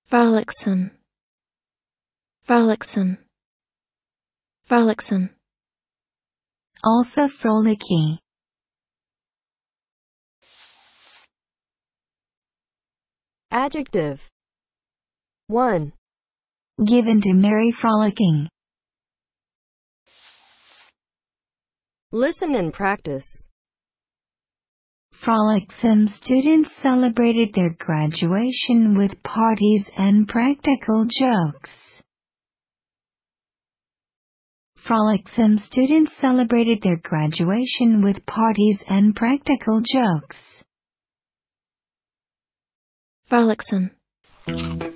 Frolicsome, frolicsome, frolicsome. Also frolicky. Adjective. 1. Given to merry frolicking. Listen and practice. Frolicsome students celebrated their graduation with parties and practical jokes. Frolicsome students celebrated their graduation with parties and practical jokes. Frolicsome.